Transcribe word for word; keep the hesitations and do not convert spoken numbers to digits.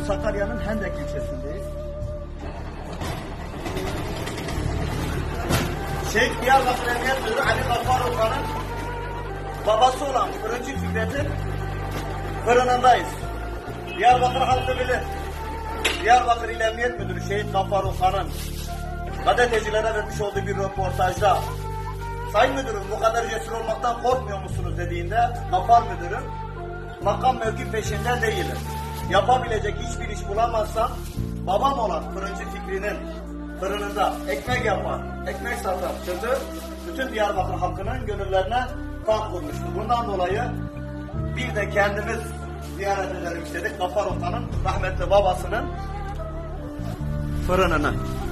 Sakarya'nın Hendek ilçesindeyiz. Şeyh Diyarbakır Emniyet Müdürü Ali Kafaroğlu'nun babası olan Fırıncı Fikret'in fırınındayız. Diyarbakır halkı bilir. Diyarbakır İl Emniyet Müdürü Şehit Kafaroğlu'nun gazetecilere vermiş olduğu bir röportajda "Sayın Müdürüm, bu kadar cesur olmaktan korkmuyor musunuz?" dediğinde Gafar Müdürüm makam mevki peşinde değilim. Yapabilecek hiçbir iş bulamazsam babam olan Fırıncı Fikri'nin fırınında ekmek yapar, ekmek satar sözü bütün Diyarbakır halkının gönüllerine kan kurmuştu. Bundan dolayı bir de kendimiz ziyaret edelim istedik Gafar Ota'nın rahmetli babasının fırınını.